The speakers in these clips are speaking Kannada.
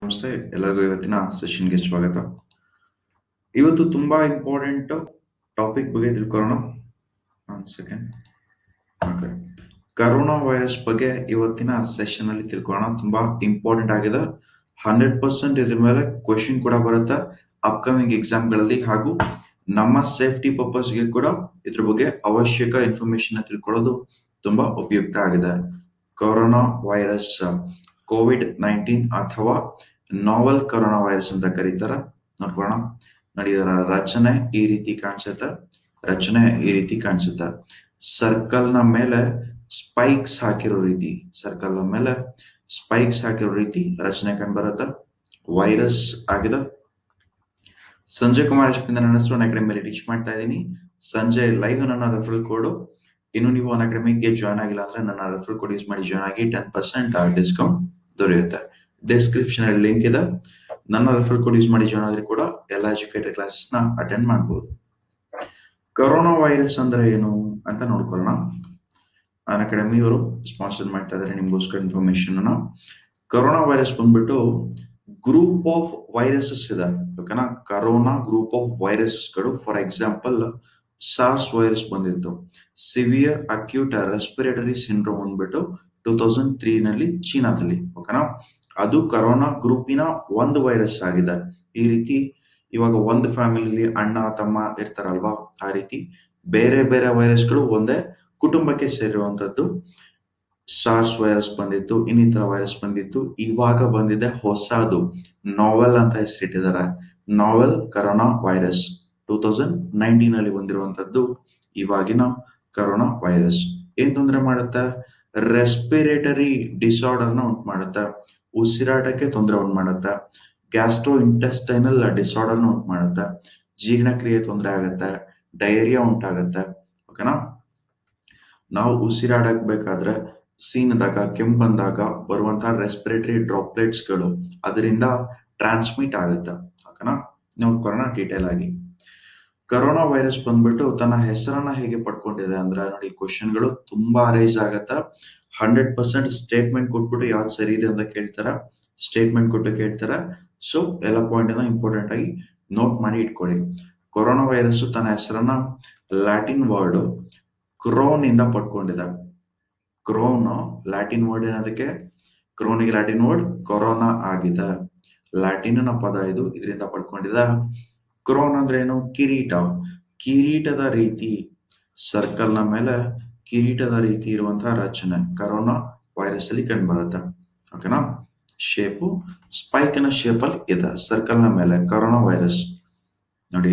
ನಮಸ್ತೆ ಎಲ್ಲರಿಗೂ ಇವತ್ತಿನ ಸೆಷನ್ಗೆ ಸ್ವಾಗತ. ಇವತ್ತು ತುಂಬಾ ಇಂಪಾರ್ಟೆಂಟ್ ಟಾಪಿಕ್ ಬಗ್ಗೆ ತಿಳ್ಕೊಳ್ಳೋಣ. ಒಂದು ಸೆಕೆಂಡ್. ಓಕೆ, ಕರೋನಾ ವೈರಸ್ ಬಗ್ಗೆ ಇವತ್ತಿನ ಸೆಷನ್ ಅಲ್ಲಿ ತಿಳ್ಕೊಳ್ಳೋಣ. ತುಂಬಾ ಇಂಪಾರ್ಟೆಂಟ್ ಆಗಿದೆ. 100% ಇದ್ರ ಮೇಲೆ ಕ್ವೆಶನ್ ಕೂಡ ಬರುತ್ತೆ ಅಪ್ಕಮಿಂಗ್ ಎಕ್ಸಾಮ್ಗಳಲ್ಲಿ, ಹಾಗೂ ನಮ್ಮ ಸೇಫ್ಟಿ ಪರ್ಪಸ್ಗೆ ಕೂಡ ಇದ್ರ ಬಗ್ಗೆ ಅವಶ್ಯಕ ಇನ್ಫಾರ್ಮೇಶನ್ ತಿಳ್ಕೊಳ್ಳೋದು ತುಂಬಾ ಉಪಯುಕ್ತ ಆಗಿದೆ. ಕೊರೋನಾ ವೈರಸ್ ಕೋವಿಡ್-19 ಅಥವಾ ನಾವೆಲ್ ಕೊರೋನಾ ವೈರಸ್ ಅಂತ ಕರೀತಾರ. ನೋಡ್ಕೊಳ್ಳೋಣ. ನೋಡಿ, ಇದರ ರಚನೆ ಈ ರೀತಿ ಕಾಣಿಸುತ್ತೆ. ಸರ್ಕಲ್ ನ ಮೇಲೆ ಸ್ಪೈಕ್ಸ್ ಹಾಕಿರೋ ರೀತಿ ರಚನೆ ಕಂಡುಬರುತ್ತೆ. ವೈರಸ್ ಆಗಿದೆ. ಸಂಜಯ್ ಕುಮಾರ್ ಎಸ್ಪಿಂದ ನನ್ನ ಹೆಸರು ಅಕಾಡೆಮಿಯಲ್ಲಿ ಟೀಚ್ ಮಾಡ್ತಾ ಇದ್ದೀನಿ. ಸಂಜಯ್ ಲೈವ್ ನನ್ನ ರೆಫರಲ್ ಕೋಡ್. ಇನ್ನು ನೀವು ಅಕಾಡೆಮಿಗೆ ಜಾಯ್ನ್ ಆಗಿಲ್ಲ ಅಂದ್ರೆ ನನ್ನ ರೆಫರಲ್ ಕೋಡ್ ಯೂಸ್ ಮಾಡಿ ಜಾಯ್ನ್ ಆಗಿ 10% ಡಿಸ್ಕೌಂಟ್ ದೊರೆಯುತ್ತೆ. ಡಿಸ್ಕ್ರಿಪ್ಷನ್ ಅಲ್ಲಿ ಲಿಂಕ್ ಇದೆ. ನನ್ನ ರೆಫರಲ್ ಕೋಡ್ ಯೂಸ್ ಮಾಡಿ ಜಾಯ್ನ್ ಆದ್ರೆ ಕೂಡ ಎಲ್ಲ ಎಜುಕೇಟೆಡ್ ಕ್ಲಾಸಸ್ ನ ಅಟೆಂಡ್ ಮಾಡಬಹುದು. ಕೊರೋನಾ ವೈರಸ್ ಅಂದ್ರೆ ಏನು ಅಂತ ನೋಡ್ಕೊಳ್ಳೋಣ. ಅಕಾಡೆಮಿ ಅವರು ಸ್ಪಾನ್ಸರ್ ಮಾಡ್ತಾ ಇದ್ದಾರೆ ನಿಮ್ಗೋಸ್ಕರ ಇನ್ಫಾರ್ಮೇಶನ್ ಅನ್ನ. ಕೊರೋನಾ ವೈರಸ್ ಬಂದ್ಬಿಟ್ಟು ಗ್ರೂಪ್ ಆಫ್ ವೈರಸಸ್ ಇದೆ, ಓಕೆನಾ. ಕರೋನಾ ಗ್ರೂಪ್ ಆಫ್ ವೈರಸಸ್ ಗಳು, ಫಾರ್ ಎಕ್ಸಾಂಪಲ್ ಸಾರ್ಸ್ ವೈರಸ್ ಬಂದಿತ್ತು, ಸಿವಿಯರ್ ಅಕ್ಯೂಟ್ ರೆಸ್ಪಿರೇಟರಿ ಸಿಂಡ್ರೋಮ್ ಅಂದ್ಬಿಟ್ಟು 2003 ನಲ್ಲಿ ಚೀನಾದಲ್ಲಿ, ಓಕೆನಾ. ಅದು ಕರೋನಾ ಗ್ರೂಪಿನ ಒಂದು ವೈರಸ್ ಆಗಿದೆ. ಈ ರೀತಿ ಇವಾಗ ಒಂದು ಫ್ಯಾಮಿಲಿಲಿ ಅಣ್ಣ ತಮ್ಮ ಇರ್ತಾರಲ್ವಾ, ಆ ರೀತಿ ಬೇರೆ ಬೇರೆ ವೈರಸ್ಗಳು ಒಂದೇ ಕುಟುಂಬಕ್ಕೆ ಸೇರಿರುವಂತದ್ದು. ಸಾರ್ಸ್ ವೈರಸ್ ಬಂದಿತ್ತು, ಇನ್ನಿತರ ವೈರಸ್ ಬಂದಿತ್ತು. ಇವಾಗ ಬಂದಿದೆ ಹೊಸದು, ನಾವೆಲ್ ಅಂತ ಹೆಸರಿಟ್ಟಿದ್ದಾರೆ. ನಾವೆಲ್ ಕರೋನಾ ವೈರಸ್ 2019 ನಲ್ಲಿ ಬಂದಿರುವಂತದ್ದು ಇವಾಗಿನ ಕರೋನಾ ವೈರಸ್. ಏನ್ ತೊಂದರೆ ಮಾಡುತ್ತೆ? ರೆಸ್ಪಿರೇಟರಿ ಡಿಸಾರ್ಡರ್ ನ ಉಂಟು ಮಾಡುತ್ತೆ, ಉಸಿರಾಟಕ್ಕೆ ತೊಂದರೆ ಉಂಟು ಮಾಡುತ್ತೆ. ಗ್ಯಾಸ್ಟ್ರೋ ಇಂಟೆಸ್ಟೈನಲ್ ಡಿಸಾರ್ಡರ್ ನ ಉಂಟು ಮಾಡುತ್ತೆ, ಜೀರ್ಣಕ್ರಿಯೆ ತೊಂದರೆ ಆಗುತ್ತೆ, ಡಯರಿಯಾ ಉಂಟಾಗತ್ತೆ, ಓಕೆನಾ. ನಾವು ಉಸಿರಾಡಕ್ ಬೇಕಾದ್ರೆ ಸೀನದಾಗ, ಕೆಂಪಂದಾಗ ಬರುವಂತಹ ರೆಸ್ಪಿರೇಟರಿ ಡ್ರಾಪ್ಲೆಟ್ಸ್ ಗಳು ಅದರಿಂದ ಟ್ರಾನ್ಸ್ಮಿಟ್ ಆಗುತ್ತೆ, ಓಕೆನಾ. ನೋಡ್ಕೊಳ್ಳೋಣ ಡೀಟೇಲ್ ಆಗಿ. ಕರೋನಾ ವೈರಸ್ ಬಂದ್ಬಿಟ್ಟು ತನ್ನ ಹೆಸರನ್ನ ಹೇಗೆ ಪಡ್ಕೊಂಡಿದೆ ಅಂದ್ರೆ, ನೋಡಿ ಕ್ವಶನ್ಗಳು ತುಂಬಾ ರೈಸ್ ಆಗತ್ತೆ. 100% ಸ್ಟೇಟ್ಮೆಂಟ್ ಕೊಟ್ಬಿಟ್ಟು ಯಾವ್ದು ಸರಿ ಇದೆ ಅಂತ ಕೇಳ್ತಾರ, ಸ್ಟೇಟ್ಮೆಂಟ್ ಕೊಟ್ಟು ಕೇಳ್ತಾರ. ಸೊ ಎಲ್ಲ ಪಾಯಿಂಟ್ ಅನ್ನ ಇಂಪಾರ್ಟೆಂಟ್ ಆಗಿ ನೋಟ್ ಮಾಡಿ ಇಟ್ಕೊಳ್ಳಿ. ಕೊರೋನಾ ವೈರಸ್ ತನ್ನ ಹೆಸರನ್ನ ಲ್ಯಾಟಿನ್ ವರ್ಡ್ ಕ್ರೋನ್ ಇಂದ ಪಡ್ಕೊಂಡಿದೆ. ಕ್ರೋನ್ ಲ್ಯಾಟಿನ್ ವರ್ಡ್ ಏನದಕ್ಕೆ? ಕ್ರೋನಿಗೆ ಲ್ಯಾಟಿನ್ ವರ್ಡ್ ಕೊರೋನಾ ಆಗಿದೆ. ಲ್ಯಾಟಿನ್ ಪದ ಇದು, ಇದರಿಂದ ಪಡ್ಕೊಂಡಿದೆ. ಕ್ರೋನ್ ಅಂದ್ರೆ ಏನು? ಕಿರೀಟ. ಕಿರೀಟದ ರೀತಿ, ಸರ್ಕಲ್ ನ ಮೇಲೆ ಕಿರೀಟದ ರೀತಿ ಇರುವಂತಹ ರಚನೆ ಕರೋನಾ ವೈರಸ್ ಅಲ್ಲಿ ಕಂಡು ಬರುತ್ತೆ, ಓಕೆನಾ. ಶೇಪು ಸ್ಪೈಕ್ ನ ಶೇಪ್ ಅಲ್ಲಿ ಇದೆ ಸರ್ಕಲ್ ನ ಮೇಲೆ. ಕರೋನಾ ವೈರಸ್ ನೋಡಿ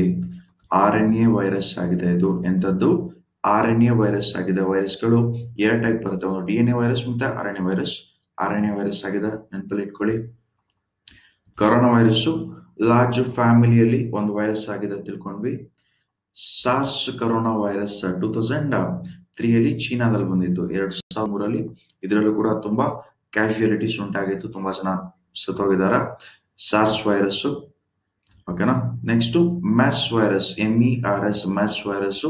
RNA ವೈರಸ್ ಆಗಿದೆ. ಇದು ಎಂತದ್ದು? RNA ವೈರಸ್ ಆಗಿದೆ. ವೈರಸ್ಗಳು ಎರಡು ಟೈಪ್ ಬರುತ್ತೆ, ಒಂದು DNA ವೈರಸ್ ಮತ್ತೆ RNA ವೈರಸ್. RNA ವೈರಸ್ ಆಗಿದೆ, ನೆನಪಲ್ಲಿ ಇಟ್ಕೊಳ್ಳಿ. ಕೊರೋನಾ ವೈರಸ್ ಲಾರ್ಜ್ ಫ್ಯಾಮಿಲಿಯಲ್ಲಿ ಒಂದು ವೈರಸ್ ಆಗಿದೆ ತಿಳ್ಕೊಂಡ್ವಿ. ಸಾರ್ಸ್ ಕೊರೋನಾ ವೈರಸ್ 2003 ಅಲ್ಲಿ ಚೀನಾದಲ್ಲಿ ಬಂದಿತ್ತು, 2003 ಇದರಲ್ಲೂ ಕೂಡ ತುಂಬಾ ಕ್ಯಾಶುಯಾಲಿಟೀಸ್ ಉಂಟಾಗಿತ್ತು, ತುಂಬಾ ಜನ ಸತ್ತೋಗಿದ್ದಾರೆ. ಸಾರ್ಸ್ ವೈರಸ್, ಓಕೆನಾ. Next MERS virus, MERS MERS virus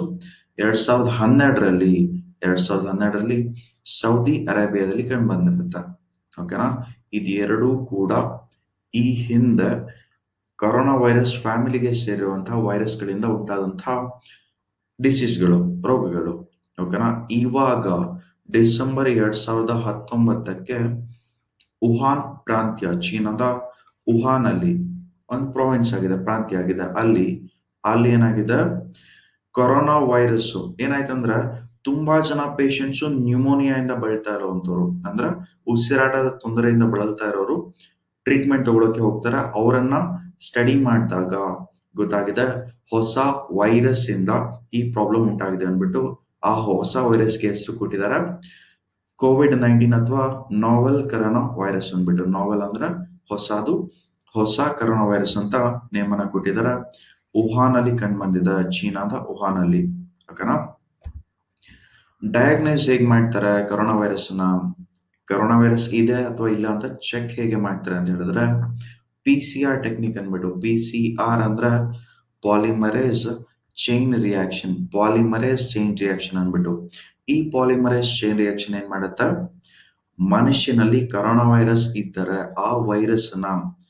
2012ರಲ್ಲಿ ಸೌದಿ ಅರೇಬಿಯಾದಲ್ಲಿ ಕಂಡು ಬಂದಿರುತ್ತೆ, ಓಕೆನಾ. ಇದೆರಡೂ ಕೂಡ ಈ ಹಿಂದೆ ಕೊರೋನಾ ವೈರಸ್ ಫ್ಯಾಮಿಲಿಗೆ ಸೇರಿರುವಂತಹ ವೈರಸ್ ಗಳಿಂದ ಉಂಟಾದಂತಹ ಡಿಸೀಸ್ಗಳು, ರೋಗಗಳು, ಓಕೆನಾ. ಇವಾಗ ಡಿಸೆಂಬರ್ 2019ಕ್ಕೆ ವುಹಾನ್ ಪ್ರಾಂತ್ಯ, ಚೀನಾದ ವುಹಾನ್ ಅಲ್ಲಿ ಒಂದು ಪ್ರಾವಿನ್ಸ್ ಆಗಿದೆ, ಪ್ರಾಂತ್ಯ ಆಗಿದೆ. ಅಲ್ಲಿ ಏನಾಗಿದೆ? ಕೊರೋನಾ ವೈರಸ್ ಏನಾಯ್ತಂದ್ರೆ, ತುಂಬಾ ಜನ ಪೇಷಂಟ್ಸ್ ನ್ಯೂಮೋನಿಯಾದಿಂದ ಬಳಲ್ತಾ ಇರೋವಂಥವ್ರು, ಅಂದ್ರೆ ಉಸಿರಾಟದ ತೊಂದರೆಯಿಂದ ಬಳಲ್ತಾ ಇರೋರು ಟ್ರೀಟ್ಮೆಂಟ್ ತಗೊಳಕ್ಕೆ ಹೋಗ್ತಾರೆ. ಅವರನ್ನ ಸ್ಟಡಿ ಮಾಡಿದಾಗ ಗೊತ್ತಾಗಿದೆ ಹೊಸ ವೈರಸ್ ಇಂದ ಈ ಪ್ರಾಬ್ಲಮ್ ಉಂಟಾಗಿದೆ ಅಂದ್ಬಿಟ್ಟು ಆ ಹೊಸ ವೈರಸ್ಗೆ ಹೆಸರು ಕೊಟ್ಟಿದ್ದಾರೆ ಕೋವಿಡ್-19 ಅಥವಾ ನಾವೆಲ್ ಕರೋನಾ ವೈರಸ್ ಅಂದ್ಬಿಟ್ಟು. ನಾವೆಲ್ ಅಂದ್ರೆ ಹೊಸದು, ಹೊಸ ಕರೋನಾ ವೈರಸ್ ಅಂತ ನೇಮನ ಕೊಟ್ಟಿದ್ದಾರೆ. ವುಹಾನ್ ಅಲ್ಲಿ ಕಂಡು ಬಂದಿದೆ, ಚೀನಾದ ವುಹಾನ್ ಅಲ್ಲಿ, ಓಕೆನಾ. ಡಯಾಗ್ನೈಸ್ ಹೇಗೆ ಮಾಡ್ತಾರೆ ಕೊರೋನಾ ವೈರಸ್ ನ? ಕೊರೋನಾ ವೈರಸ್ ಇದೆ ಅಥವಾ ಇಲ್ಲ ಅಂತ ಚೆಕ್ ಹೇಗೆ ಮಾಡ್ತಾರೆ ಅಂತ ಹೇಳಿದ್ರೆ, PCR ಟೆಕ್ನಿಕ್ ಅಂದ್ಬಿಟ್ಟು. PCR ಅಂದ್ರೆ ಪಾಲಿಮರೇಸ್ ಚೈನ್ ರಿಯಾಕ್ಷನ್, ಅಂದ್ಬಿಟ್ಟು. ಈ ಪಾಲಿಮರೇಸ್ ಚೈನ್ ರಿಯಾಕ್ಷನ್ ಏನ್ ಮಾಡುತ್ತೆ? ಮನುಷ್ಯನಲ್ಲಿ ಕೊರೋನಾ ವೈರಸ್ ಇದ್ದರೆ ಆ ವೈರಸ್ ನ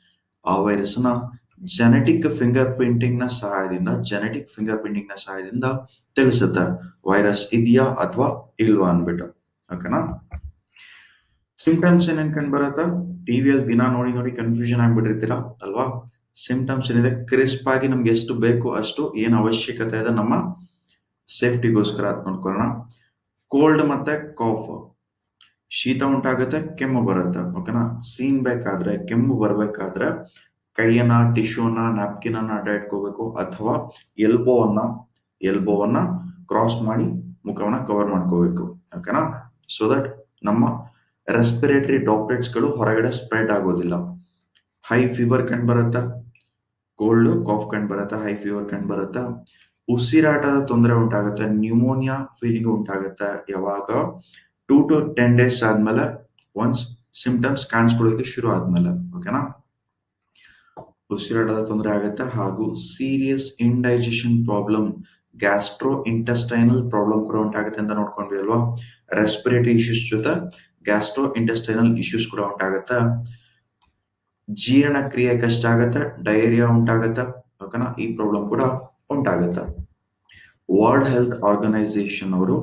ಆ ವೈರಸ್ ನ ಜೆನೆಟಿಕ್ ಫಿಂಗರ್ ಪ್ರಿಂಟಿಂಗ್ ನ ಸಹಾಯದಿಂದ ತಿಳಿಸುತ್ತೆ ವೈರಸ್ ಇದೆಯಾ ಅಥವಾ ಇಲ್ವಾ ಅನ್ಬಿಟ್ಟು. ಓಕೆನಾ. ಸಿಂಪ್ಟಮ್ಸ್ ಏನೇನ್ ಕಂಡು ಬರುತ್ತಾ? ಟಿವಿಯಲ್ಲಿ ದಿನ ನೋಡಿ ನೋಡಿ ಕನ್ಫ್ಯೂಷನ್ ಆಗ್ಬಿಟ್ಟಿರ್ತೀರಾ ಅಲ್ವಾ? ಸಿಂಪ್ಟಮ್ಸ್ ಏನಿದೆ, ಕ್ರಿಸ್ಪ್ ಆಗಿ ನಮ್ಗೆ ಎಷ್ಟು ಬೇಕು ಅಷ್ಟು ಏನ್ ಅವಶ್ಯಕತೆ ಇದೆ ನಮ್ಮ ಸೇಫ್ಟಿಗೋಸ್ಕರ ನೋಡ್ಕೊಳ್ಳೋಣ. ಕೋಲ್ಡ್ ಮತ್ತೆ ಕಾಫ್, ಶೀತ ಉಂಟಾಗುತ್ತೆ, ಕೆಮ್ಮು ಬರುತ್ತೆ. ಓಕೆನಾ. ಸೀನ್ ಬೇಕಾದ್ರೆ, ಕೆಮ್ಮು ಬರ್ಬೇಕಾದ್ರೆ ಕೈಯನ್ನ, ಟಿಶ್ಯೂನ, ನ್ಯಾಪ್ಕಿನ್ ಅನ್ನ ಅಡ್ಡ ಇಟ್ಕೋಬೇಕು, ಅಥವಾ ಎಲ್ಬೋವನ್ನ ಕ್ರಾಸ್ ಮಾಡಿ ಮುಖವನ್ನ ಕವರ್ ಮಾಡ್ಕೋಬೇಕು. ಓಕೆನಾ. ಸೊ ದಟ್ ನಮ್ಮ ರೆಸ್ಪಿರೇಟರಿ ಡ್ರಾಪ್ಲೆಟ್ಸ್ ಗಳು ಹೊರಗಡೆ ಸ್ಪ್ರೆಡ್ ಆಗೋದಿಲ್ಲ. ಹೈ ಫೀವರ್ ಕಂಡು ಬರುತ್ತಾ? ಕೋಲ್ಡ್ ಕಾಫ್ ಕಂಡು ಬರುತ್ತಾ, ಹೈ ಫೀವರ್ ಕಂಡು ಬರುತ್ತಾ, ಉಸಿರಾಟದ ತೊಂದರೆ ಉಂಟಾಗುತ್ತೆ, ನ್ಯೂಮೋನಿಯಾ ಫೀಲಿಂಗ್ ಉಂಟಾಗುತ್ತೆ. ಯಾವಾಗ 2 to 10 days ಆದ್ಮೇಲೆ, ಒನ್ಸ್ ಸಿಂಪ್ಟಮ್ಸ್ ಕಾಣಿಸ್ಕೊಳ್ಳೋಕೆ ಶುರು ಆದ್ಮೇಲೆ. ಓಕೆನಾ. ಉಸಿರಾಟದ ತೊಂದರೆ ಆಗುತ್ತೆ, ಹಾಗೂ serious indigestion problem, gastro intestinal problem ಕೂಡ ಉಂಟಾಗುತ್ತೆ ಅಂತ ನೋಡ್ಕೊಂಡ್ವಿ ಅಲ್ವಾ? ರೆಸ್ಪಿರೇಟರಿ ಇಶ್ಯೂಸ್ ಜೊತೆ ಗ್ಯಾಸ್ಟ್ರೋ ಇಂಟೆಸ್ಟೈನಲ್ ಇಶ್ಯೂಸ್ ಕೂಡ ಉಂಟಾಗುತ್ತೆ. ಜೀರ್ಣಕ್ರಿಯೆ ಕಷ್ಟ ಆಗುತ್ತೆ, ಡಯೇರಿಯಾ ಉಂಟಾಗುತ್ತೆ. ಓಕೆನಾ. ಈ ಪ್ರಾಬ್ಲಮ್ ಕೂಡ ಉಂಟಾಗುತ್ತೆ. ವರ್ಲ್ಡ್ ಹೆಲ್ತ್ ಆರ್ಗನೈಸೇಷನ್ ಅವರು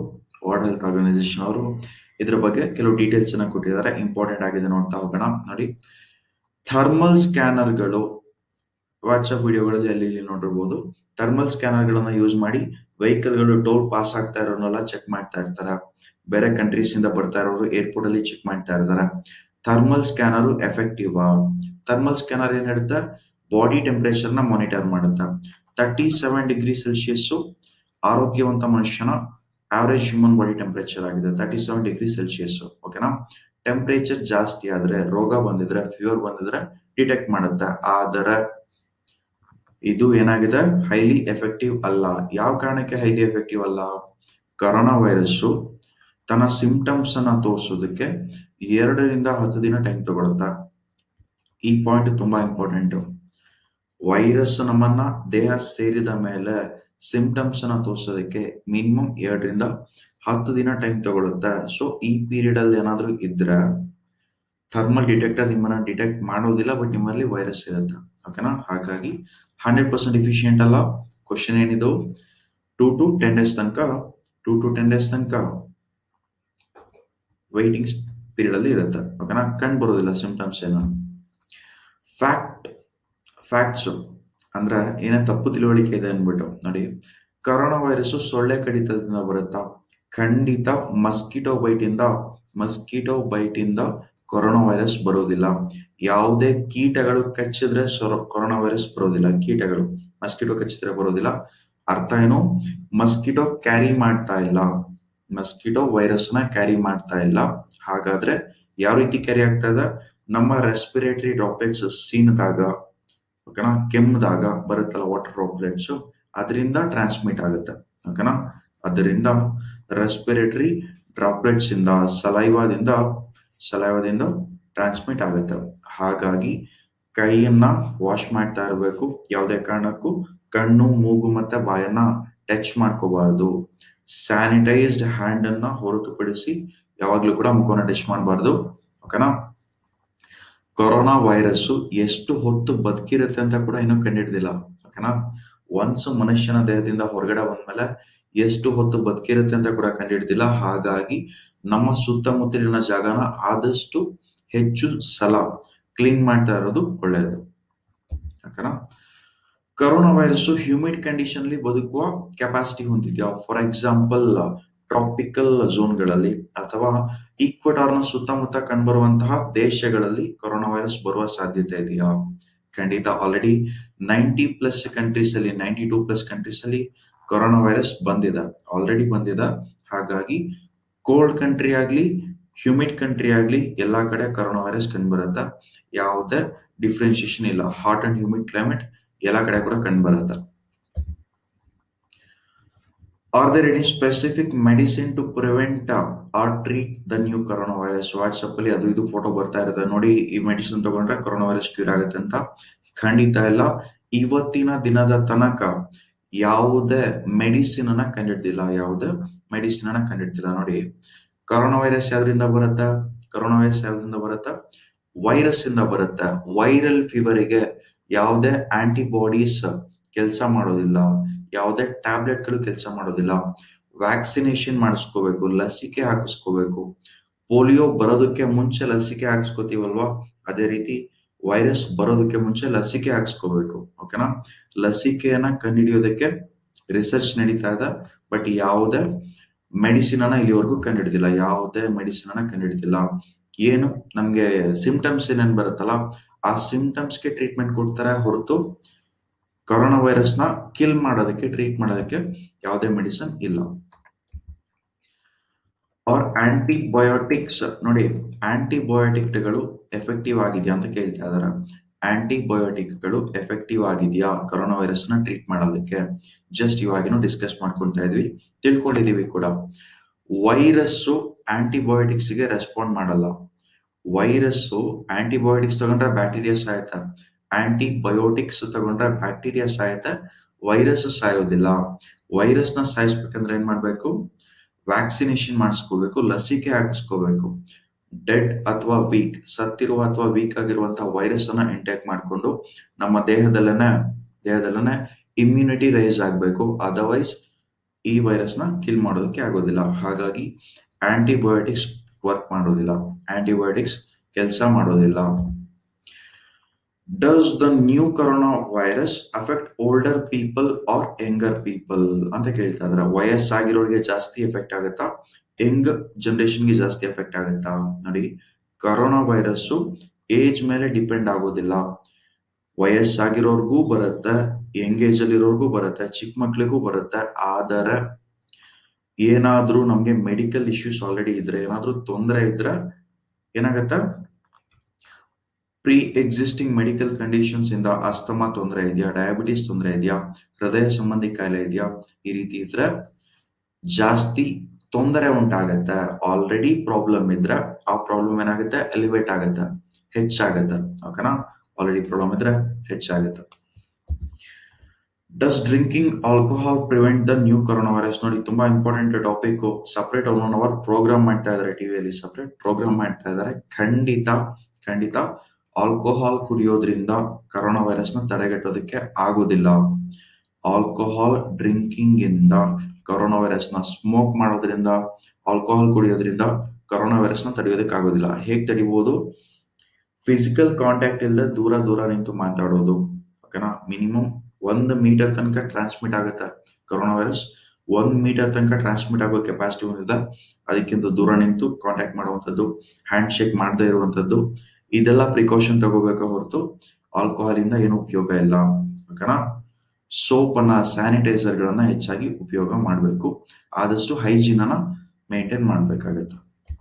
ಇದ್ರ ಬಗ್ಗೆ ಕೆಲವು ಡೀಟೇಲ್ಸ್ ಅನ್ನ ಕೊಟ್ಟಿದ್ದಾರೆ, ಇಂಪಾರ್ಟೆಂಟ್ ಆಗಿದೆ, ನೋಡ್ತಾ ಹೋಗೋಣ. ನೋಡಿ, ಥರ್ಮಲ್ ಸ್ಕ್ಯಾನರ್ಗಳು ವಾಟ್ಸ್ಆಪ್ ವಿಡಿಯೋಗಳಲ್ಲಿ ಅಲ್ಲಿ ಇಲ್ಲಿ ನೋಡಿರ್ಬೋದು. ಥರ್ಮಲ್ ಸ್ಕ್ಯಾನರ್ ಗಳನ್ನ ಯೂಸ್ ಮಾಡಿ ವೆಹಿಕಲ್ ಗಳು ಟೋಲ್ ಪಾಸ್ ಆಗ್ತಾ ಇರೋನೆಲ್ಲ ಚೆಕ್ ಮಾಡ್ತಾ ಇರ್ತಾರೆ. ಬೇರೆ ಕಂಟ್ರೀಸ್ ಇಂದ ಬರ್ತಾ ಇರೋರು ಏರ್ಪೋರ್ಟ್ ಅಲ್ಲಿ ಚೆಕ್ ಮಾಡ್ತಾ ಇರ್ತಾರೆ. Thermal scanner effective? Thermal scanner ಏನ್ ಹೇಳುತ್ತೆ? ಬಾಡಿ ಟೆಂಪರೇಚರ್ ನ ಮಾನಿಟರ್ ಮಾಡುತ್ತೆ. 37°C ಆರೋಗ್ಯವಂತ ಮನುಷ್ಯನ ಆವರೇಜ್ ಹ್ಯೂಮನ್ ಬಾಡಿ ಟೆಂಪರೇಚರ್ ಆಗಿದೆ, 37°C. ಓಕೆನಾ. ಟೆಂಪರೇಚರ್ ಜಾಸ್ತಿ ಆದ್ರೆ, ರೋಗ ಬಂದಿದ್ರೆ, ಫೀವರ್ ಬಂದಿದ್ರೆ ಡಿಟೆಕ್ಟ್ ಮಾಡುತ್ತೆ. ಆದರೆ ಇದು ಏನಾಗಿದೆ? ಹೈಲಿ ಎಫೆಕ್ಟಿವ್ ಅಲ್ಲ. ಯಾವ ಕಾರಣಕ್ಕೆ ಹೈಲಿ ಎಫೆಕ್ಟಿವ್ ಅಲ್ಲ? ಕೊರೋನಾ ವೈರಸ್ ತನ್ನ ಸಿಂಪ್ಟಮ್ಸ್ ಅನ್ನ ತೋರಿಸೋದಕ್ಕೆ 2 ರಿಂದ 10 ದಿನ ಟೈಮ್ ತಗೊಳುತ್ತೆ. ಈ ಪಾಯಿಂಟ್ ತುಂಬಾ ಇಂಪಾರ್ಟೆಂಟ್. ವೈರಸ್ ನಮ್ಮನ್ನ ದೇಹ ಸೇರಿದ ಮೇಲೆ ಸಿಂಪ್ಟಮ್ಸ್ ಅನ್ನ ತೋರಿಸೋದಕ್ಕೆ ಮಿನಿಮಮ್ 2 ರಿಂದ 10 ದಿನ ಟೈಮ್ ತಗೊಳುತ್ತೆ. ಸೊ ಈ ಪೀರಿಯಡ್ ಅಲ್ಲಿ ಏನಾದ್ರೂ ಇದ್ರೆ ಥರ್ಮಲ್ ಡಿಟೆಕ್ಟರ್ ನಿಮ್ಮನ್ನ ಡಿಟೆಕ್ಟ್ ಮಾಡೋದಿಲ್ಲ, ಬಟ್ ನಿಮ್ಮಲ್ಲಿ ವೈರಸ್ ಇರುತ್ತೆ. ಓಕೆನಾ. ಹಾಗಾಗಿ 100% ಎಫಿಷಿಯಂಟ್ ಅಲ್ಲ. ಕ್ವಶನ್ ಏನಿದು? 2 to 10 days ತನಕ ವೈಟಿಂಗ್ ಪೀರಿಯಡ್ ಅಲ್ಲಿ ಇರುತ್ತೆ. ಓಕೆನಾ. ಕಂಡು ಬರೋದಿಲ್ಲ ಸಿಂಪ್ಟಮ್ಸ್ ಏನು. ಫ್ಯಾಕ್ಟ್ಸ್ ಅಂದ್ರೆ ಏನೇ ತಪ್ಪು ತಿಳುವಳಿಕೆ ಇದೆ ಅನ್ಬಿಟ್ಟು. ನೋಡಿ, ಕೊರೋನಾ ವೈರಸ್ ಸೊಳ್ಳೆ ಕಡಿತದಿಂದ ಬರುತ್ತಾ? ಖಂಡಿತ ಮಸ್ಕಿಟೋ ಬೈಟ್ ಇಂದ ಕೊರೋನಾ ವೈರಸ್ ಬರೋದಿಲ್ಲ. ಯಾವುದೇ ಕೀಟಗಳು ಕಚ್ಚಿದ್ರೆ ಕೊರೋನಾ ವೈರಸ್ ಬರೋದಿಲ್ಲ. ಕೀಟಗಳು ಮಸ್ಕಿಟೋ ಕಚ್ಚಿದ್ರೆ ಬರೋದಿಲ್ಲ. ಅರ್ಥ ಏನು? ಮಸ್ಕಿಟೋ ಕ್ಯಾರಿ ಮಾಡ್ತಾ ಇಲ್ಲ, ಮಸ್ಕಿಟೋ ವೈರಸ್ ನ ಕ್ಯಾರಿ ಮಾಡ್ತಾ ಇಲ್ಲ. ಹಾಗಾದ್ರೆ ಯಾವ ರೀತಿ ಕ್ಯಾರಿ ಆಗ್ತಾ ಇದೆ? ನಮ್ಮ ರೆಸ್ಪಿರೇಟರಿ ಡ್ರಾಪ್ಲೆಟ್ಸ್ ಸೀನ್ದಾಗ, ಓಕೆನಾ, ಕೆಮ್ಮದಾಗ ಬರುತ್ತಲ್ಲ ವಾಟರ್ ಡ್ರಾಪ್ಲೆಟ್ಸ್, ಅದರಿಂದ ಟ್ರಾನ್ಸ್ಮಿಟ್ ಆಗುತ್ತೆ. ಓಕೆನಾ. ಅದರಿಂದ ರೆಸ್ಪಿರೇಟರಿ ಡ್ರಾಪ್ಲೆಟ್ಸ್ ಇಂದ, ಸಲೈವಾದಿಂದ ಟ್ರಾನ್ಸ್ಮಿಟ್ ಆಗುತ್ತೆ. ಹಾಗಾಗಿ ಕೈಯನ್ನ ವಾಶ್ ಮಾಡ್ತಾ ಇರಬೇಕು. ಯಾವುದೇ ಕಾರಣಕ್ಕೂ ಕಣ್ಣು, ಮೂಗು ಮತ್ತೆ ಬಾಯನ್ನ ಟಚ್ ಮಾಡ್ಕೋಬಾರ್ದು. ಸ್ಯಾನಿಟೈಸ್ಡ್ ಹ್ಯಾಂಡ್ ಅನ್ನ ಹೊರತುಪಡಿಸಿ ಯಾವಾಗ್ಲೂ ಕೂಡ ಮುಖವನ್ನ ಟಚ್ ಮಾಡಬಾರ್ದು. ಓಕೆನಾ. ಕೊರೋನಾ ವೈರಸ್ ಎಷ್ಟು ಹೊತ್ತು ಬದುಕಿರುತ್ತೆ ಅಂತ ಕೂಡ ಇನ್ನೂ ಕಂಡಿಡ್ದಿಲ್ಲ. ಓಕೆನಾ. ಒನ್ಸ್ ಮನುಷ್ಯನ ದೇಹದಿಂದ ಹೊರಗಡೆ ಬಂದ್ಮೇಲೆ ಎಷ್ಟು ಹೊತ್ತು ಬದುಕಿರುತ್ತೆ ಅಂತ ಕೂಡ ಕಂಡಿಡ್ದಿಲ್ಲ. ಹಾಗಾಗಿ ನಮ್ಮ ಸುತ್ತಮುತ್ತಲಿನ ಜಾಗನ ಆದಷ್ಟು ಹೆಚ್ಚು ಸಲ ಕ್ಲೀನ್ ಮಾಡ್ತಾ ಇರೋದು ಒಳ್ಳೆಯದು. ಓಕೆನಾ. ಕೊರೋನಾ ವೈರಸ್ ಹ್ಯೂಮಿಡ್ ಕಂಡೀಷನ್ ಅಲ್ಲಿ ಬದುಕುವ ಕೆಪಾಸಿಟಿ ಹೊಂದಿದ್ಯಾ? ಫಾರ್ ಎಕ್ಸಾಂಪಲ್, ಟ್ರಾಪಿಕಲ್ ಝೋನ್ಗಳಲ್ಲಿ ಅಥವಾ ಈಕ್ವಟಾರ್ನ ಸುತ್ತಮುತ್ತ ಕಂಡುಬರುವಂತಹ ದೇಶಗಳಲ್ಲಿ ಕೊರೋನಾ ವೈರಸ್ ಬರುವ ಸಾಧ್ಯತೆ ಇದೆಯಾ? ಖಂಡಿತ. ಆಲ್ರೆಡಿ 92+ ಕಂಟ್ರೀಸ್ ಅಲ್ಲಿ ಕೊರೋನಾ ವೈರಸ್ ಆಲ್ರೆಡಿ ಬಂದಿದೆ. ಹಾಗಾಗಿ ಕೋಲ್ಡ್ ಕಂಟ್ರಿ ಆಗ್ಲಿ, ಹ್ಯೂಮಿಡ್ ಕಂಟ್ರಿ ಆಗ್ಲಿ, ಎಲ್ಲಾ ಕಡೆ ಕೊರೋನಾ ವೈರಸ್ ಕಂಡು ಬರುತ್ತೆ. ಯಾವುದೇ ಡಿಫ್ರೆನ್ಸಿಯೇಷನ್ ಇಲ್ಲ. ಹಾಟ್ ಅಂಡ್ ಹ್ಯೂಮಿಡ್ ಕ್ಲೈಮೇಟ್ ಎಲ್ಲಾ ಕಡೆ ಕೂಡ ಕಂಡು ಬರುತ್ತೆ. Are there any specific medicine to prevent or treat the new coronavirus? WhatsApp ಅಲ್ಲಿ ಅದು ಇದು ಫೋಟೋ ಬರ್ತಾ ಇರುತ್ತೆ ನೋಡಿ, ಈ ಮೆಡಿಸಿನ್ ತಗೊಂಡ್ರೆ ಕೊರೋನಾ ವೈರಸ್ ಕ್ಯೂರ್ ಆಗುತ್ತೆ ಅಂತ. ಖಂಡಿತ ಇಲ್ಲ. ಇವತ್ತಿನ ದಿನದ ತನಕ ಯಾವುದೇ ಮೆಡಿಸಿನ್ ಅನ್ನ ಕಂಡಿಡ್ದಿಲ್ಲ. ನೋಡಿ, ಕೊರೋನಾ ವೈರಸ್ ಯಾವ್ದ್ರಿಂದ ಬರುತ್ತಾ? ವೈರಸ್ ಇಂದ ಬರುತ್ತೆ. ವೈರಲ್ ಫೀವರಿಗೆ ಯಾವುದೇ ಆಂಟಿಬಾಡೀಸ್ ಕೆಲಸ ಮಾಡೋದಿಲ್ಲ, ಯಾವುದೇ ಟ್ಯಾಬ್ಲೆಟ್ಗಳು ಕೆಲಸ ಮಾಡೋದಿಲ್ಲ. ವ್ಯಾಕ್ಸಿನೇಷನ್ ಮಾಡಿಸ್ಕೋಬೇಕು, ಲಸಿಕೆ ಹಾಕಿಸ್ಕೋಬೇಕು. ಪೋಲಿಯೋ ಬರೋದಕ್ಕೆ ಮುಂಚೆ ಲಸಿಕೆ ಹಾಕ್ಸ್ಕೋತೀವಲ್ವಾ, ಅದೇ ರೀತಿ ವೈರಸ್ ಬರೋದಕ್ಕೆ ಮುಂಚೆ ಲಸಿಕೆ ಹಾಕ್ಸ್ಕೋಬೇಕು. ಓಕೆನಾ? ಲಸಿಕೆಯನ್ನ ಕಂಡುಹಿಡಿಯೋದಕ್ಕೆ ರಿಸರ್ಚ್ ನಡೀತಾ ಇದೆ, ಬಟ್ ಯಾವುದೇ ಮೆಡಿಸಿನ್ ಅನ್ನ ಇಲ್ಲಿವರೆಗೂ ಕಂಡುಹಿಡಿದಿಲ್ಲ. ಯಾವುದೇ ಮೆಡಿಸಿನ್ ಅನ್ನ ಕಂಡುಹಿಡಿದಿಲ್ಲ. ಏನು ನಮ್ಗೆ ಸಿಂಪ್ಟಮ್ಸ್ ಏನೇನ್ ಬರುತ್ತಲ್ಲ, ಆ ಸಿಂಪ್ಟಮ್ಸ್ಗೆ ಟ್ರೀಟ್ಮೆಂಟ್ ಕೊಡ್ತಾರೆ ಹೊರತು ಕೊರೋನಾ ವೈರಸ್ ನ ಕಿಲ್ ಮಾಡೋದಕ್ಕೆ, ಟ್ರೀಟ್ ಮಾಡೋದಕ್ಕೆ ಯಾವುದೇ ಮೆಡಿಸಿನ್ ಇಲ್ಲ. ಆರ್ ಆಂಟಿಬಯೋಟಿಕ್ಸ್ ನೋಡಿ, ಆಂಟಿಬಯೋಟಿಕ್ಗಳು ಎಫೆಕ್ಟಿವ್ ಆಗಿದೆಯಾ ಅಂತ ಕೇಳ್ತಾ ಇದಾರೆ. ಆಂಟಿಬಯೋಟಿಕ್ಗಳು ಎಫೆಕ್ಟಿವ್ ಆಗಿದೆಯಾ ಕೊರೋನಾ ವೈರಸ್ ನ ಟ್ರೀಟ್ ಮಾಡೋದಕ್ಕೆ? ಜಸ್ಟ್ ಇವಾಗಿನೂ ಡಿಸ್ಕಸ್ ಮಾಡ್ಕೊಂತಾ ಇದ್ವಿ, ತಿಳ್ಕೊಂಡಿದೀವಿ ಕೂಡ. ವೈರಸ್ಸು ಆಂಟಿಬಯೋಟಿಕ್ಸ್ ಗೆ ರೆಸ್ಪಾಂಡ್ ಮಾಡಲ್ಲ. ವೈರಸ್ಸು ಆಂಟಿಬಯೋಟಿಕ್ಸ್ ತಗೊಂಡ್ರೆ ಬ್ಯಾಕ್ಟೀರಿಯಾ ಸಾಯುತ್ತೆ, ಆಂಟಿಬಯೋಟಿಕ್ಸ್ ತಗೊಂಡ್ರೆ ಬ್ಯಾಕ್ಟೀರಿಯಾ ಸಾಯುತ್ತೆ, ವೈರಸ್ ಸಾಯೋದಿಲ್ಲ. ವೈರಸ್ ನ ಸಾಯಿಸ್ಬೇಕಂದ್ರೆ ಏನ್ ಮಾಡ್ಬೇಕು? ವ್ಯಾಕ್ಸಿನೇಷನ್ ಮಾಡಿಸ್ಕೋಬೇಕು, ಲಸಿಕೆ ಹಾಕಿಸ್ಕೋಬೇಕು. ಡೆಡ್ ಅಥವಾ ವೀಕ್, ಸತ್ತಿರುವ ಅಥವಾ ವೀಕ್ ಆಗಿರುವಂತಹ ವೈರಸ್ ಅನ್ನ ಇಂಟೇಕ್ ಮಾಡಿಕೊಂಡು ನಮ್ಮ ದೇಹದಲ್ಲೇನೆ ಇಮ್ಯುನಿಟಿ ರೈಸ್ ಆಗಬೇಕು. ಅದರ್ವೈಸ್ ಈ ವೈರಸ್ ನ ಕಿಲ್ ಮಾಡೋದಕ್ಕೆ ಆಗೋದಿಲ್ಲ. ಹಾಗಾಗಿ ಆಂಟಿಬಯೋಟಿಕ್ಸ್ ವರ್ಕ್ ಮಾಡೋದಿಲ್ಲ, ಆಂಟಿಬಯೋಟಿಕ್ಸ್ ಕೆಲಸ ಮಾಡೋದಿಲ್ಲ. Does the new corona virus affect older people or younger people ಅಂತ ಕೇಳ್ತಾ ಇದಾರೆ. ವಯಸ್ಸಾಗಿರೋರಿಗೆ ಜಾಸ್ತಿ ಎಫೆಕ್ಟ್ ಆಗುತ್ತಾ, ಯಂಗ್ ಜನರೇಷನ್ಗೆ ಜಾಸ್ತಿ ಎಫೆಕ್ಟ್ ಆಗುತ್ತಾ? ನೋಡಿ, ಕೊರೋನಾ ವೈರಸ್ ಏಜ್ ಮೇಲೆ ಡಿಪೆಂಡ್ ಆಗೋದಿಲ್ಲ. ವಯಸ್ಸಾಗಿರೋರ್ಗೂ ಬರುತ್ತೆ, ಯಂಗ್ ಏಜ್ ಅಲ್ಲಿ ಇರೋರ್ಗೂ ಬರುತ್ತೆ, ಚಿಕ್ಕ ಮಕ್ಳಿಗೂ ಬರುತ್ತೆ. ಆದರೆ ಏನಾದ್ರೂ ನಮ್ಗೆ ಮೆಡಿಕಲ್ ಇಶ್ಯೂಸ್ ಆಲ್ರೆಡಿ ಇದ್ರೆ, ಏನಾದ್ರೂ ತೊಂದರೆ ಇದ್ರೆ ಏನಾಗತ್ತ, ಪ್ರೀ ಎಕ್ಸಿಸ್ಟಿಂಗ್ ಮೆಡಿಕಲ್ ಕಂಡೀಷನ್ಸ್ ಇಂದ ಅಸ್ತಮಾ ತೊಂದರೆ ಇದೆಯಾ, ಡಯಾಬಿಟಿಸ್ ತೊಂದರೆ ಇದೆಯಾ, ಹೃದಯ ಸಂಬಂಧಿ ಕಾಯಿಲೆ ಇದೆಯಾ, ಈ ರೀತಿ ಇದ್ರೆ ಜಾಸ್ತಿ ತೊಂದರೆ ಉಂಟಾಗತ್ತೆ. ಆಲ್ರೆಡಿ ಪ್ರಾಬ್ಲಮ್ ಇದ್ರೆ ಆ ಪ್ರಾಬ್ಲಮ್ ಏನಾಗುತ್ತೆ, ಎಲಿವೇಟ್ ಆಗುತ್ತೆ, ಹೆಚ್ಚಾಗತ್ತೆ. ಓಕೆನಾ? ಆಲ್ರೆಡಿ ಪ್ರಾಬ್ಲಮ್ ಇದ್ರೆ ಹೆಚ್ಚಾಗತ್ತೆ. Does drinking alcohol prevent the new corona virus? ನೋಡಿ, ತುಂಬಾ important topic. Separate 1 hour program ಮಾಡ್ತಾ ಇದಾರೆ, ಟಿವಿಯಲ್ಲಿ ಸಪರೇಟ್ ಪ್ರೋಗ್ರಾಮ್ ಮಾಡ್ತಾ ಇದಾರೆ. ಖಂಡಿತ ಆಲ್ಕೋಹಾಲ್ ಕುಡಿಯೋದ್ರಿಂದ ಕೊರೋನಾ ವೈರಸ್ ನ ತಡೆಗಟ್ಟೋದಕ್ಕೆ ಆಗೋದಿಲ್ಲ. ಆಲ್ಕೋಹಾಲ್ ಡ್ರಿಂಕಿಂಗ್ ಇಂದ ಕೊರೋನಾ ವೈರಸ್ ನ, ಸ್ಮೋಕ್ ಮಾಡೋದ್ರಿಂದ, ಆಲ್ಕೋಹಾಲ್ ಕುಡಿಯೋದ್ರಿಂದ ಕೊರೋನಾ ವೈರಸ್ ನ ತಡೆಯೋದಕ್ಕೆ ಆಗೋದಿಲ್ಲ. ಹೇಗ್ ತಡಿಬಹುದು? ಫಿಸಿಕಲ್ ಕಾಂಟ್ಯಾಕ್ಟ್ ಇಲ್ಲದೆ ದೂರ ನಿಂತು ಮಾತಾಡೋದು. ಓಕೆನಾ? ಮಿನಿಮಮ್ 1 ಮೀಟರ್ ತನಕ ಟ್ರಾನ್ಸ್ಮಿಟ್ ಆಗುತ್ತೆ ಕೊರೋನಾ ವೈರಸ್. 1 ಮೀಟರ್ ತನಕ ಟ್ರಾನ್ಸ್ಮಿಟ್ ಆಗೋ ಕೆಪಾಸಿಟಿ ಹೊಂದಿದೆ. ಅದಕ್ಕಿಂತ ದೂರ ನಿಂತು ಕಾಂಟ್ಯಾಕ್ಟ್ ಮಾಡುವಂಥದ್ದು, ಹ್ಯಾಂಡ್ ಶೇಕ್ ಮಾಡದೇ ಇರುವಂಥದ್ದು, ಇದೆಲ್ಲ ಪ್ರಿಕಾಷನ್ ತಗೋಬೇಕ ಹೊರತು ಆಲ್ಕೋಹಾಲ್ ಇಂದ ಏನು ಉಪಯೋಗ ಇಲ್ಲ. ಓಕೆನಾ? ಸೋಪ್ ಅನ್ನ, ಸ್ಯಾನಿಟೈಸರ್ ಗಳನ್ನ ಹೆಚ್ಚಾಗಿ ಉಪಯೋಗ ಮಾಡಬೇಕು. ಆದಷ್ಟು ಹೈಜೀನ್ ಅನ್ನ ಮೇಂಟೈನ್ ಮಾಡಬೇಕಾಗುತ್ತೆ.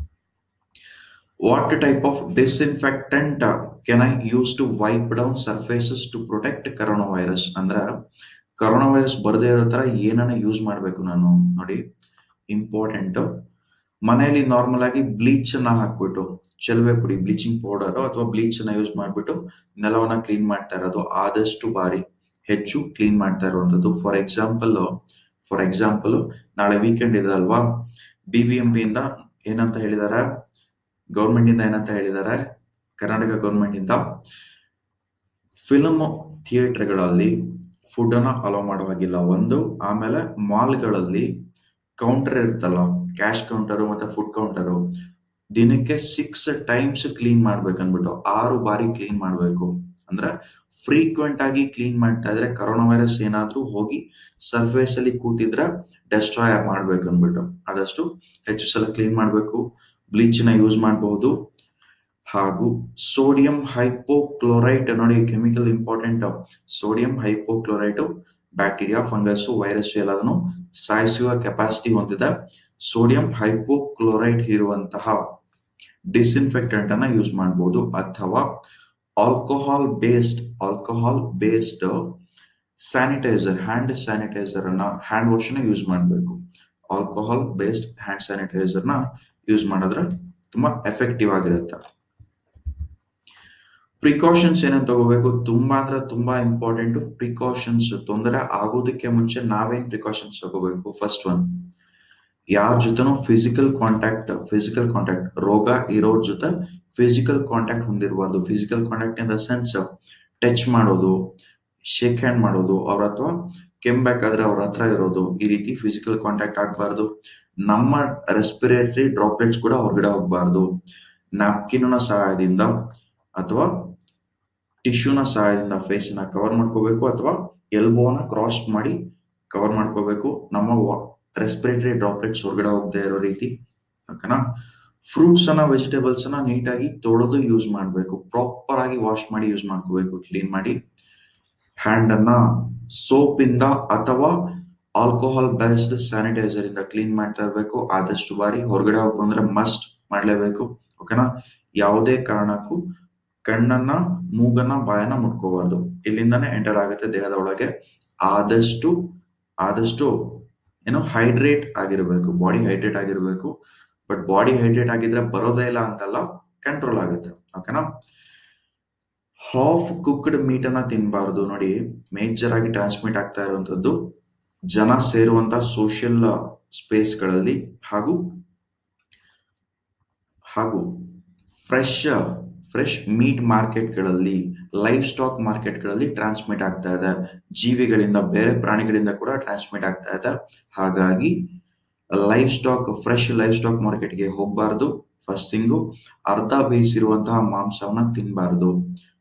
What type of disinfectant can I use to wipe down surfaces to protect corona virus? ಅಂದ್ರೆ ಕೊರೋನಾ ವೈರಸ್ ಬರದೇ ಇರೋ ತರ ಏನನ್ನ ಯೂಸ್ ಮಾಡಬೇಕು ನಾನು? ನೋಡಿ, ಇಂಪಾರ್ಟೆಂಟ್. ಮನೆಯಲ್ಲಿ ನಾರ್ಮಲ್ ಆಗಿ ಬ್ಲೀಚ್ ಅನ್ನ ಹಾಕ್ಬಿಟ್ಟು, ಚೆಲುವೆ ಪುಡಿ, ಬ್ಲೀಚಿಂಗ್ ಪೌಡರ್ ಅಥವಾ ಬ್ಲೀಚ್ ಅನ್ನ ಯೂಸ್ ಮಾಡ್ಬಿಟ್ಟು ನೆಲವನ್ನ ಕ್ಲೀನ್ ಮಾಡ್ತಾ ಇರೋದು, ಆದಷ್ಟು ಬಾರಿ ಹೆಚ್ಚು ಕ್ಲೀನ್ ಮಾಡ್ತಾ ಇರುವಂತದ್ದು. ಫಾರ್ ಎಕ್ಸಾಂಪಲ್ ನಾಳೆ ವೀಕೆಂಡ್ ಇದೆ ಅಲ್ವಾ, BBMP ಇಂದ ಏನಂತ ಹೇಳಿದಾರೆ, ಗೌರ್ಮೆಂಟ್ ಇಂದ ಏನಂತ ಹೇಳಿದ್ದಾರೆ, ಕರ್ನಾಟಕ ಗೌರ್ಮೆಂಟ್ ಇಂದ ಫಿಲ್ಮ್ ಥಿಯೇಟರ್ಗಳಲ್ಲಿ ಫುಡ್ ಅನ್ನ ಅಲೋ ಮಾಡೋ ಹಾಗಿಲ್ಲ, ಒಂದು. ಆಮೇಲೆ ಮಾಲ್ಗಳಲ್ಲಿ ಕೌಂಟರ್ ಇರುತ್ತಲ್ಲ, ಕ್ಯಾಶ್ ಕೌಂಟರು ಮತ್ತೆ ಫುಡ್ ಕೌಂಟರು, ದಿನಕ್ಕೆ 6 times ಕ್ಲೀನ್ ಮಾಡ್ಬೇಕು ಅನ್ಬಿಟ್ಟು, 6 ಬಾರಿ ಕ್ಲೀನ್ ಮಾಡ್ಬೇಕು. ಅಂದ್ರೆ ಫ್ರೀಕ್ವೆಂಟ್ ಆಗಿ ಕ್ಲೀನ್ ಮಾಡ್ತಾ ಇದ್ರೆ ಕೊರೋನಾ ವೈರಸ್ ಏನಾದ್ರೂ ಹೋಗಿ ಸರ್ಫೇಸ್ ಅಲ್ಲಿ ಕೂತಿದ್ರೆ ಡೆಸ್ಟ್ರಾಯ್ ಮಾಡ್ಬೇಕು ಅನ್ಬಿಟ್ಟು ಆದಷ್ಟು ಹೆಚ್ಚು ಸಲ ಕ್ಲೀನ್ ಮಾಡ್ಬೇಕು. ಬ್ಲೀಚ್ ನ ಯೂಸ್ ಮಾಡಬಹುದು. ಹಾಗೂ ಸೋಡಿಯಂ ಹೈಪೋಕ್ಲೋರೈಟ್, ನೋಡಿ chemical important. Sodium hypochlorite bacteria, fungus, virus ಎಲ್ಲದನ್ನು ಸಾಯಿಸುವ ಕೆಪಾಸಿಟಿ ಹೊಂದಿದೆ. ಸೋಡಿಯಂ ಹೈಪೋಕ್ಲೋರೈಟ್ ಇರುವಂತಹ ಡಿಸ್ಇನ್ಫೆಕ್ಟೆಂಟ್ ಅನ್ನ ಯೂಸ್ ಮಾಡಬಹುದು. ಅಥವಾ alcohol based sanitiser, hand sanitiser ಅನ್ನ, ಹ್ಯಾಂಡ್ ವಾಶ್ ನ ಯೂಸ್ ಮಾಡಬೇಕು. ಆಲ್ಕೋಹಾಲ್ ಬೇಸ್ಡ್ ಹ್ಯಾಂಡ್ ಸ್ಯಾನಿಟೈಸರ್ ನ ಯೂಸ್ ಮಾಡಿದ್ರೆ ತುಂಬಾ ಎಫೆಕ್ಟಿವ್ ಆಗಿರುತ್ತೆ. ಪ್ರಿಕಾಷನ್ಸ್ ಏನೇನು ತಗೋಬೇಕು? ತುಂಬಾ ಅಂದ್ರೆ ತುಂಬಾ ಇಂಪಾರ್ಟೆಂಟ್ ಪ್ರಿಕಾಷನ್ಸ್. ತೊಂದರೆ ಆಗೋದಕ್ಕೆ ಮುಂಚೆ ನಾವೇನ್ ಪ್ರಿಕಾಷನ್ಸ್ ತಗೋಬೇಕು? ಫಸ್ಟ್ ಒನ್, ಯಾರ ಜೊತೆನೂ ಫಿಸಿಕಲ್ ಕಾಂಟ್ಯಾಕ್ಟ್, ರೋಗ ಇರೋರ್ ಜೊತೆ ಫಿಸಿಕಲ್ ಕಾಂಟ್ಯಾಕ್ಟ್ ಹೊಂದಿರಬಾರ್ದು. Physical contact in the sense touch ಮಾಡೋದು, ಶೇಕ್ ಹ್ಯಾಂಡ್ ಮಾಡೋದು, ಅವ್ರ ಅಥವಾ ಕೆಮ್ಬೇಕಾದ್ರೆ ಅವ್ರ ಹತ್ರ ಇರೋದು, ಈ ರೀತಿ ಫಿಸಿಕಲ್ ಕಾಂಟ್ಯಾಕ್ಟ್ ಆಗಬಾರ್ದು. ನಮ್ಮ ರೆಸ್ಪಿರೇಟರಿ ಡ್ರಾಪ್ಲೆಟ್ಸ್ ಕೂಡ ಹೊರಗಡೆ ಹೋಗಬಾರ್ದು. ನ್ಯಾಪ್ಕಿನ್ನ ಸಹಾಯದಿಂದ ಅಥವಾ ಟಿಶ್ಯೂನ ಸಹಾಯದಿಂದ ಫೇಸ್ನ ಕವರ್ ಮಾಡ್ಕೋಬೇಕು, ಅಥವಾ ಎಲ್ಬೋನ ಕ್ರಾಸ್ ಮಾಡಿ ಕವರ್ ಮಾಡ್ಕೋಬೇಕು, ನಮ್ಮ ರೆಸ್ಪಿರೇಟರಿ ಡ್ರಾಪ್ಲೆಟ್ಸ್ ಹೊರಗಡೆ ಹೋಗದೆ ಇರೋ ರೀತಿ. ಓಕೆನಾ? ಫ್ರೂಟ್ಸ್ ಅನ್ನ ವೆಜಿಟೇಬಲ್ಸ್ ಅನ್ನ ನೀಟಾಗಿ ತೊಳೆದು ಯೂಸ್ ಮಾಡಬೇಕು, ಪ್ರಾಪರ್ ಆಗಿ ವಾಶ್ ಮಾಡಿ ಯೂಸ್ ಮಾಡ್ಕೋಬೇಕು, ಕ್ಲೀನ್ ಮಾಡಿ. ಹ್ಯಾಂಡ್ ಅನ್ನ ಸೋಪ್ ಇಂದ ಅಥವಾ ಆಲ್ಕೋಹಾಲ್ ಬೇಸ್ಡ್ ಸ್ಯಾನಿಟೈಸರ್ ಇಂದ ಕ್ಲೀನ್ ಮಾಡ್ತಾ ಇರಬೇಕು. ಆದಷ್ಟು ಬಾರಿ ಹೊರಗಡೆ ಹೋಗಿ ಬಂದ್ರೆ ಮಸ್ಟ್ ಮಾಡ್ಲೇಬೇಕು. ಓಕೆನಾ? ಯಾವುದೇ ಕಾರಣಕ್ಕೂ ಕಣ್ಣನ್ನ, ಮೂಗನ್ನ, ಬಾಯನ್ನ ಮುಟ್ಕೋಬಾರ್ದು. ಇಲ್ಲಿಂದಾನೇ ಎಂಟರ್ ಆಗುತ್ತೆ ದೇಹದ ಒಳಗೆ. ಆದಷ್ಟು ಆದಷ್ಟು ಏನೋ ಹೈಡ್ರೇಟ್ ಆಗಿರ್ಬೇಕು, ಬಾಡಿ ಹೈಡ್ರೇಟ್ ಆಗಿರ್ಬೇಕು. ಬಟ್ ಬಾಡಿ ಹೈಡ್ರೇಟ್ ಆಗಿದ್ರೆ ಬರೋದೇ ಇಲ್ಲ ಅಂತಲ್ಲ, ಕಂಟ್ರೋಲ್ ಆಗುತ್ತೆ. ಓಕೆನಾ? ಹಾಫ್ ಕುಕ್ಡ್ ಮೀಟ್ ಅನ್ನ ತಿನ್ಬಾರ್ದು. ನೋಡಿ, ಮೇಜರ್ ಆಗಿ ಟ್ರಾನ್ಸ್ಮಿಟ್ ಆಗ್ತಾ ಇರುವಂತದ್ದು ಜನ ಸೇರುವಂತ ಸೋಷಿಯಲ್ ಸ್ಪೇಸ್ಗಳಲ್ಲಿ ಹಾಗೂ ಫ್ರೆಶ್ ಮೀಟ್ ಮಾರ್ಕೆಟ್ಗಳಲ್ಲಿ, ಲೈಫ್ ಸ್ಟಾಕ್ ಮಾರ್ಕೆಟ್ಗಳಲ್ಲಿ ಟ್ರಾನ್ಸ್ಮಿಟ್ ಆಗ್ತಾ ಇದೆ. ಜೀವಿಗಳಿಂದ, ಬೇರೆ ಪ್ರಾಣಿಗಳಿಂದ ಕೂಡ ಟ್ರಾನ್ಸ್ಮಿಟ್ ಆಗ್ತಾ ಇದೆ. ಹಾಗಾಗಿ ಫ್ರೆಶ್ ಲೈಫ್ ಸ್ಟಾಕ್ ಮಾರ್ಕೆಟ್ಗೆ ಹೋಗಬಾರ್ದು. ಫಸ್ಟ್ ಥಿಂಗು, ಅರ್ಧ ಬೇಯಿಸಿರುವಂತಹ ಮಾಂಸವನ್ನ ತಿನ್ನಬಾರ್ದು.